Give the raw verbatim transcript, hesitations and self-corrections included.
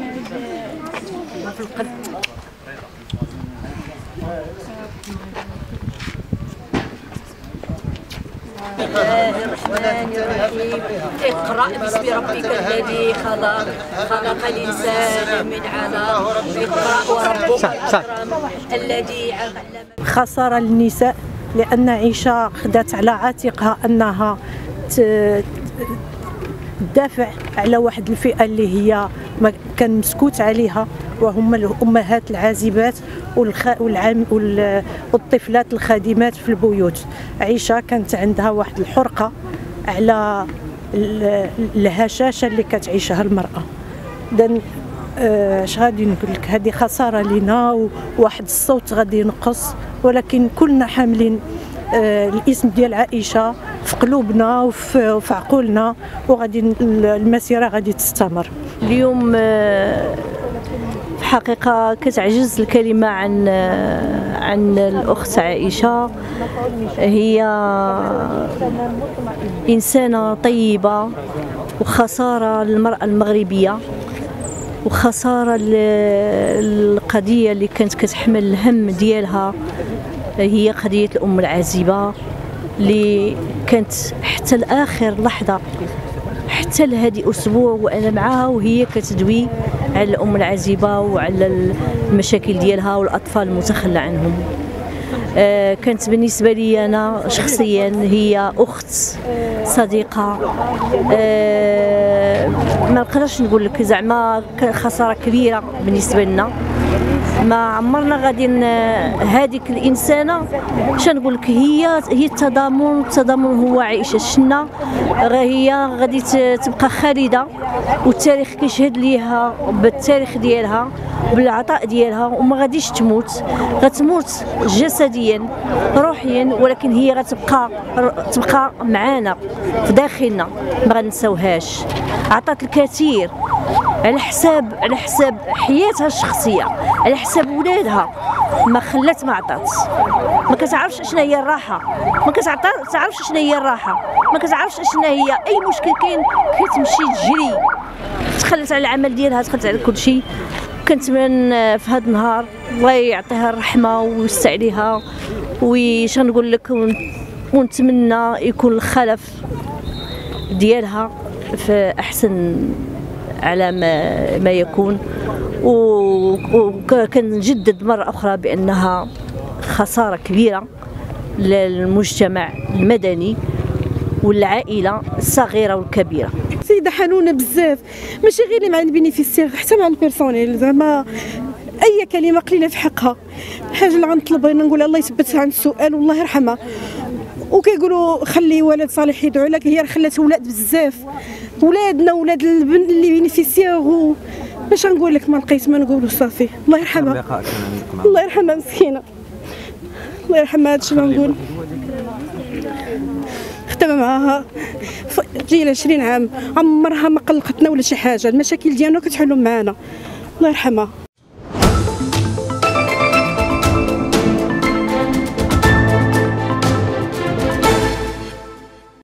في القلب. بسم الله الرحمن الرحيم. اقرأ باسم ربك الذي خلق خلق الإنسان من علق. اقرأ وربك الأكرم الذي علم. خسارة للنساء لأن عائشة خدات على عاتقها أنها تدافع على واحد الفئة اللي هي كان مسكوت عليها، وهم الأمهات العازبات والطفلات الخادمات في البيوت. عائشة كانت عندها واحد الحرقة على الهشاشة اللي كتعيشها المرأة. إذن اش غادي نقول لك، هذه خسارة لينا، وواحد الصوت غادي ينقص، ولكن كلنا حاملين الاسم ديال عائشة في قلوبنا وفي عقولنا، وغادي المسيرة غادي تستمر. اليوم في حقيقة كتعجز الكلمة عن عن الأخت عائشة. هي إنسانة طيبة، وخسارة للمرأة المغربية، وخسارة القضية اللي كانت كتحمل الهم ديالها، هي قضية الأم العازبة اللي كانت حتى لآخر لحظة، حتى لهذه أسبوع وأنا معها وهي كتدوي على الأم العازبة وعلى المشاكل ديالها والأطفال المتخلى عنهم. آه كانت بالنسبة لي أنا شخصيا هي أخت، صديقة. آه ما نقدرش نقول لك زعما خسارة كبيرة بالنسبة لنا. ما عمرنا غادي هذيك الانسانه شنقول لك، هي هي التضامن التضامن هو عائشه. شنا هي غادي تبقى خالده، والتاريخ كيشهد ليها بالتاريخ ديالها بالعطاء ديالها، وما غاديش تموت. غتموت جسديا روحيا، ولكن هي غتبقى تبقى معانا في داخلنا، ما غنساوهاش. عطات الكثير على حساب على حساب حياتها الشخصيه، على حساب ولادها. ما خلات ما عطات. ما كتعرفش شنو هي الراحه، ما كتعرفش شنو هي الراحه، ما كتعرفش شنو هي اي مشكل كاين كتمشي تجري. تخلت على العمل ديالها، تخلت على كل شيء. كنتمنى في هذا النهار الله يعطيها الرحمه ويوسع عليها، وش نقول لك، ونتمنى يكون الخلف ديالها في احسن على ما, ما يكون. وكنجدد مرة أخرى بأنها خسارة كبيرة للمجتمع المدني والعائلة الصغيرة والكبيرة. سيدة حنونة بزاف، ماشي غير مع البينيفيسير، حتى مع البيرسونيل. زعما أي كلمة قليلة في حقها. الحاجة اللي غنطلبها نقول الله يثبتها عن السؤال والله يرحمها. وكيقولوا خلي ولد صالح يدعو لك، هي خلات ولاد بزاف، ولادنا ولاد البنت اللي بينيفيسير. باش نقول لك، ما لقيت ما نقولوا صافي. الله يرحمها، الله يرحمها مسكينه، الله يرحمها. هادشي ما نقول. خدامه معاها جيل عشرين عام، عمرها ما قلقتنا ولا شي حاجه. المشاكل ديالنا كتحلوا معانا. الله يرحمها.